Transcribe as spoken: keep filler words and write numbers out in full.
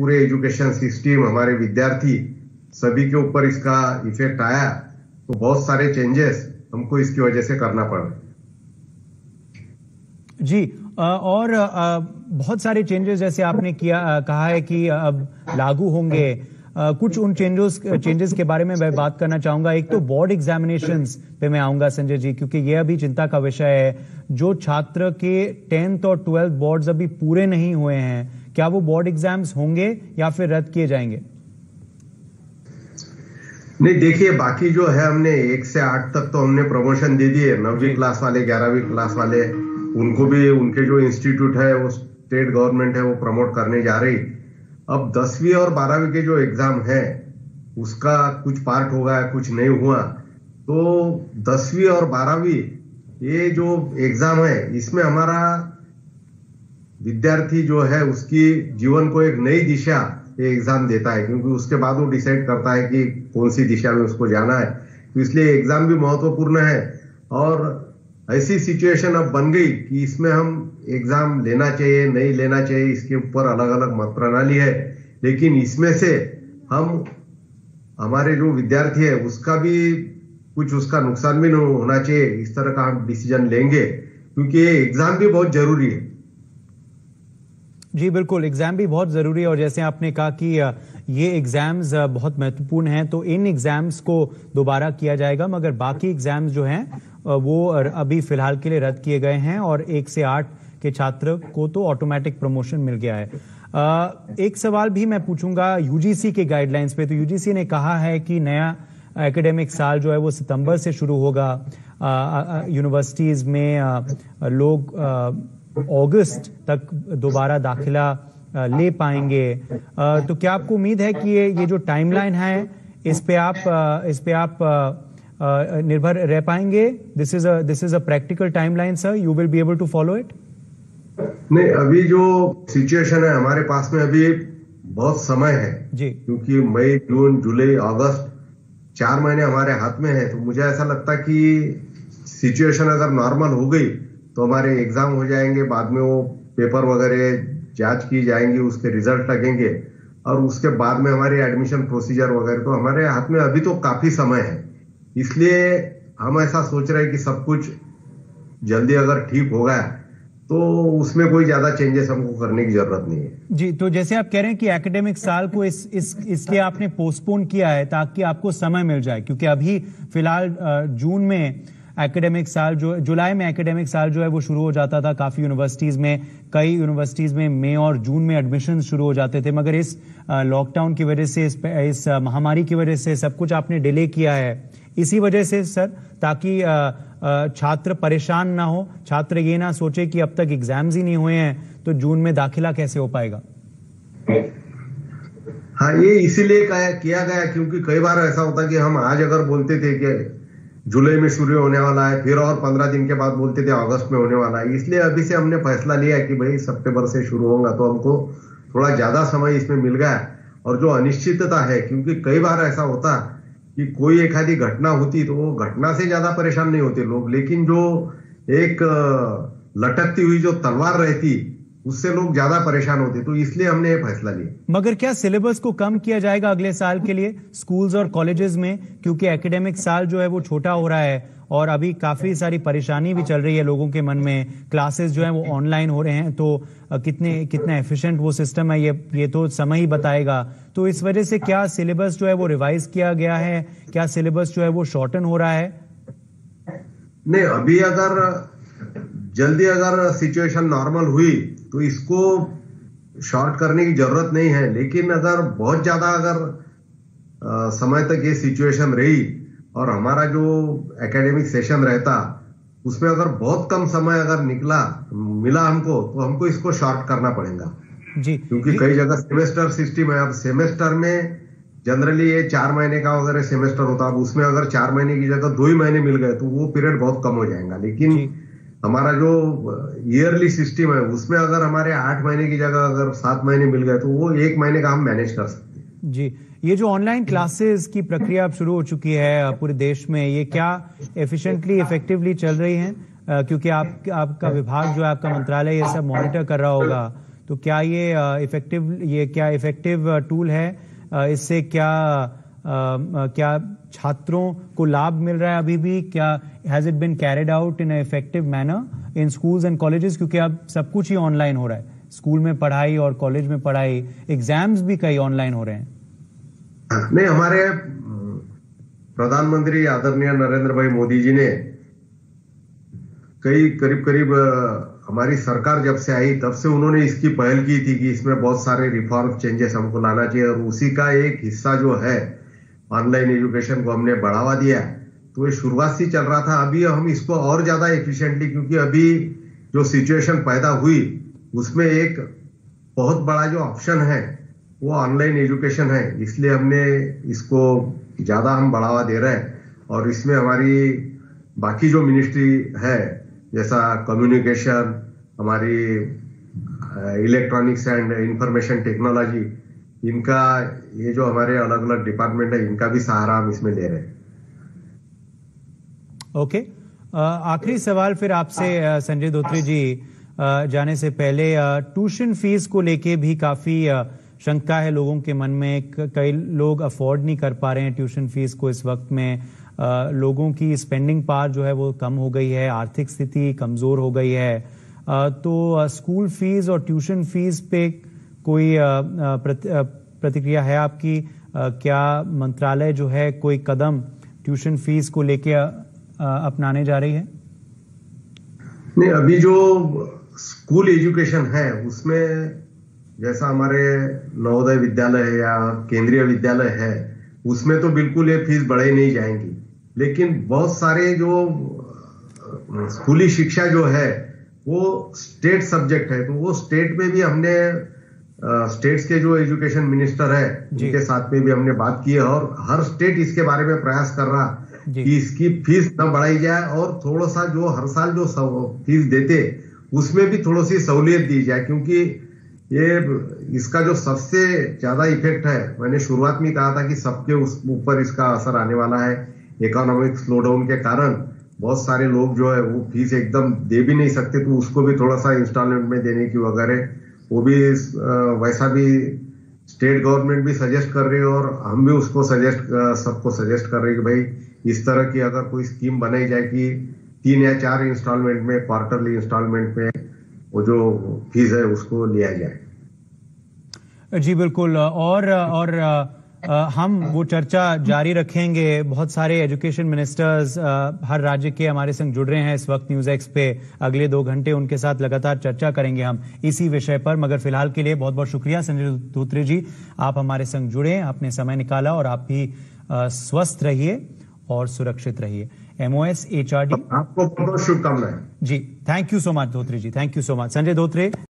पूरे education system, हमारे विद्यार्थी सभी के ऊपर इसका इफेक्ट आया, तो बहुत सारे चेंजेस हमको इसकी वजह से करना पड़ा। जी, और बहुत सारे चेंजेस जैसे आपने किया कहा है कि अब लागू होंगे, कुछ उन चेंजेस चेंजेस के बारे में मैं बात करना चाहूंगा। एक तो बोर्ड एग्जामिनेशंस पे मैं आऊंगा संजय जी, क्योंकि यह अभी चिंता का विषय है। जो छात्र के टेंथ और ट्वेल्थ बोर्ड्स अभी पूरे नहीं हुए हैं, क्या वो बोर्ड एग्जाम्स होंगे या फिर रद्द किए जाएंगे? नहीं, देखिए, बाकी जो है हमने एक से आठ तक तो हमने प्रमोशन दे दिए। नौवीं क्लास वाले, ग्यारहवीं क्लास वाले, उनको भी उनके जो इंस्टीट्यूट है वो स्टेट गवर्नमेंट है वो प्रमोट करने जा रही। अब दसवीं और बारहवीं के जो एग्जाम है उसका कुछ पार्ट होगा, कुछ नहीं हुआ। तो दसवीं और बारहवीं ये जो एग्जाम है इसमें हमारा विद्यार्थी जो है उसकी जीवन को एक नई दिशा ये एग्जाम देता है, क्योंकि उसके बाद वो डिसाइड करता है कि कौन सी दिशा में उसको जाना है। तो इसलिए एग्जाम भी महत्वपूर्ण है। और ऐसी सिचुएशन अब बन गई कि इसमें हम एग्जाम लेना चाहिए नहीं लेना चाहिए, इसके ऊपर अलग अलग मत प्रणाली है। लेकिन इसमें से हम हमारे जो विद्यार्थी है उसका भी कुछ उसका नुकसान भी नहीं होना चाहिए, इस तरह का हम डिसीजन लेंगे, क्योंकि ये एग्जाम भी बहुत जरूरी है। जी बिल्कुल, एग्जाम भी बहुत जरूरी है। और जैसे आपने कहा कि ये एग्जाम्स बहुत महत्वपूर्ण हैं, तो इन एग्जाम्स को दोबारा किया जाएगा, मगर बाकी एग्जाम्स जो हैं वो अभी फिलहाल के लिए रद्द किए गए हैं। और एक से आठ के छात्र को तो ऑटोमेटिक प्रमोशन मिल गया है। एक सवाल भी मैं पूछूंगा यूजीसी के गाइडलाइंस पे। तो यूजीसी ने कहा है कि नया एकेडमिक साल जो है वो सितंबर से शुरू होगा। यूनिवर्सिटीज में लोग अगस्त तक दोबारा दाखिला ले पाएंगे। तो क्या आपको उम्मीद है कि ये ये जो टाइमलाइन है इस पे आप इस पे आप निर्भर रह पाएंगे? This is a this is a practical timeline sir, you will be able to follow it? नहीं, अभी जो सिचुएशन है हमारे पास में अभी बहुत समय है जी, क्योंकि मई, जून, जुलाई, अगस्त चार महीने हमारे हाथ में है। तो मुझे ऐसा लगता कि सिचुएशन अगर नॉर्मल हो गई तो हमारे एग्जाम हो जाएंगे, बाद में वो पेपर वगैरह जांच की जाएंगी, उसके रिजल्ट लगेंगे और उसके बाद में हमारी एडमिशन प्रोसीजर वगैरह। तो हमारे हाथ में अभी तो काफी समय है, इसलिए हम ऐसा सोच रहे हैं कि सब कुछ जल्दी अगर ठीक होगा तो उसमें कोई ज्यादा चेंजेस हमको करने की जरूरत नहीं है। जी, तो जैसे आप कह रहे हैं कि एकेडमिक साल को इस इस इसलिए आपने पोस्टपोन किया है ताकि आपको समय मिल जाए, क्योंकि अभी फिलहाल जून में एकेडमिक साल जो जुलाई में एकेडमिक साल जो है वो शुरू हो जाता था काफी यूनिवर्सिटीज में। कई यूनिवर्सिटीज में मई और जून में एडमिशन शुरू हो जाते थे, मगर इस लॉकडाउन की वजह से, इस, इस महामारी की वजह से सब कुछ आपने डिले किया है। इसी वजह से सर, ताकि छात्र परेशान ना हो, छात्र ये ना सोचे कि अब तक एग्जाम्स ही नहीं हुए हैं तो जून में दाखिला कैसे हो पाएगा। हाँ, ये इसीलिए किया गया क्योंकि कई बार ऐसा होता कि हम आज अगर बोलते थे कि जुलाई में शुरू होने वाला है, फिर और पंद्रह दिन के बाद बोलते थे अगस्त में होने वाला है। इसलिए अभी से हमने फैसला लिया है कि भाई सितंबर से शुरू होगा, तो हमको थोड़ा ज्यादा समय इसमें मिल गया। और जो अनिश्चितता है, क्योंकि कई बार ऐसा होता कि कोई एक आधी घटना होती तो वो घटना से ज्यादा परेशान नहीं होते लोग, लेकिन जो एक लटकती हुई जो तलवार रहती उससे लोग ज्यादा परेशान होते, तो इसलिए हमने ये फैसला लिया। मगर क्या सिलेबस को कम किया जाएगा अगले साल के लिए स्कूल्स और कॉलेजेस में, क्योंकि एकेडमिक साल जो है वो छोटा हो रहा है और अभी काफी सारी परेशानी भी चल रही है लोगों के मन में। क्लासेस जो है वो ऑनलाइन हो रहे हैं, तो कितने कितना एफिशिएंट वो सिस्टम है ये ये तो समय ही बताएगा। तो इस वजह से क्या सिलेबस जो है वो रिवाइज किया गया है, क्या सिलेबस जो है वो शॉर्टन हो रहा है? नहीं, अभी अगर जल्दी अगर सिचुएशन नॉर्मल हुई तो इसको शॉर्ट करने की जरूरत नहीं है, लेकिन अगर बहुत ज्यादा अगर आ, समय तक ये सिचुएशन रही और हमारा जो एकेडमिक सेशन रहता उसमें अगर बहुत कम समय अगर निकला मिला हमको, तो हमको इसको शॉर्ट करना पड़ेगा जी, क्योंकि कई जगह सेमेस्टर सिस्टम है। अब सेमेस्टर में जनरली ये चार महीने का वगैरह सेमेस्टर होता, अब उसमें अगर चार महीने की जगह दो ही महीने मिल गए तो वो पीरियड बहुत कम हो जाएगा। लेकिन हमारा जो ईयरली सिस्टम है उसमें अगर हमारे आठ महीने की जगह अगर सात महीने मिल गए तो वो एक महीने का हम मैनेज कर सकते हैं। जी, ये जो ऑनलाइन क्लासेस की प्रक्रिया अब शुरू हो चुकी है पूरे देश में, ये क्या एफिशिएंटली इफेक्टिवली चल रही है? क्योंकि आप आपका विभाग जो है, आपका मंत्रालय ये सब मॉनिटर कर रहा होगा, तो क्या ये इफेक्टिव ये क्या इफेक्टिव टूल है? इससे क्या क्या छात्रों को लाभ मिल रहा है अभी भी? क्या has it been carried out in effective manner in schools and colleges? क्योंकि अब सब कुछ ही ऑनलाइन हो रहा है, स्कूल में पढ़ाई और कॉलेज में पढ़ाई, एग्जाम्स भी कई ऑनलाइन हो रहे हैं। नहीं, हमारे प्रधानमंत्री आदरणीय नरेंद्र भाई मोदी जी ने कई करीब करीब हमारी सरकार जब से आई तब से उन्होंने इसकी पहल की थी कि इसमें बहुत सारे रिफॉर्म चेंजेस हमको लाना चाहिए, और उसी का एक हिस्सा जो है ऑनलाइन एजुकेशन को हमने बढ़ावा दिया। तो ये शुरुआत से चल रहा था, अभी हम इसको और ज्यादा एफिशिएंटली, क्योंकि अभी जो सिचुएशन पैदा हुई उसमें एक बहुत बड़ा जो ऑप्शन है वो ऑनलाइन एजुकेशन है, इसलिए हमने इसको ज्यादा हम बढ़ावा दे रहे हैं। और इसमें हमारी बाकी जो मिनिस्ट्री है जैसा कम्युनिकेशन, हमारी इलेक्ट्रॉनिक्स एंड इंफॉर्मेशन टेक्नोलॉजी, इनका ये जो हमारे अलग अलग डिपार्टमेंट है इनका भी सहारा हम इसमें ले रहे हैं। Okay okay. आखिरी सवाल फिर आपसे संजय धोत्रे जी, जाने से पहले ट्यूशन फीस को लेके भी काफी शंका है लोगों के मन में। कई लोग अफोर्ड नहीं कर पा रहे हैं ट्यूशन फीस को इस वक्त में। आ, लोगों की स्पेंडिंग पावर जो है वो कम हो गई है, आर्थिक स्थिति कमजोर हो गई है। आ, तो आ, स्कूल फीस और ट्यूशन फीस पे कोई आ, प्रति, आ, प्रतिक्रिया है आपकी? आ, क्या मंत्रालय जो है कोई कदम ट्यूशन फीस को लेके अपनाने जा रही है? नहीं, अभी जो स्कूल एजुकेशन है उसमें जैसा हमारे नवोदय विद्यालय है या केंद्रीय विद्यालय है उसमें तो बिल्कुल ये फीस बढ़ाई नहीं जाएंगी, लेकिन बहुत सारे जो स्कूली शिक्षा जो है वो स्टेट सब्जेक्ट है, तो वो स्टेट में भी हमने स्टेट्स के जो एजुकेशन मिनिस्टर है उनके साथ में भी हमने बात की है, और हर स्टेट इसके बारे में प्रयास कर रहा कि इसकी फीस न बढ़ाई जाए, और थोड़ा सा जो हर साल जो फीस देते उसमें भी थोड़ी सी सहूलियत दी जाए, क्योंकि ये इसका जो सबसे ज्यादा इफेक्ट है, मैंने शुरुआत में कहा था कि सबके ऊपर इसका असर आने वाला है। इकोनॉमिक स्लोडाउन के कारण बहुत सारे लोग जो है वो फीस एकदम दे भी नहीं सकते, तो उसको भी थोड़ा सा इंस्टॉलमेंट में देने की वगैरह वो भी वैसा भी स्टेट गवर्नमेंट भी सजेस्ट कर रही है, और हम भी उसको सजेस्ट सबको सजेस्ट कर रहे हैं कि भाई इस तरह की अगर कोई स्कीम बनाई जाए कि तीन या चार इंस्टॉलमेंट में, क्वार्टरली इंस्टॉलमेंट में वो जो फीस है उसको लिया जाए। जी बिल्कुल, और और हम वो चर्चा जारी रखेंगे। बहुत सारे एजुकेशन मिनिस्टर्स हर राज्य के हमारे संग जुड़ रहे हैं इस वक्त न्यूज एक्स पे। अगले दो घंटे उनके साथ लगातार चर्चा करेंगे हम इसी विषय पर। मगर फिलहाल के लिए बहुत बहुत शुक्रिया संजय धोत्रे जी, आप हमारे संग जुड़े, आपने समय निकाला, और आप भी स्वस्थ रहिए और सुरक्षित रहिए। एमओएस एचआरडी, आपको बहुत शुभकामनाएं। जी, thank you so much Dhotre ji, thank you so much. Sanjay Dhotre.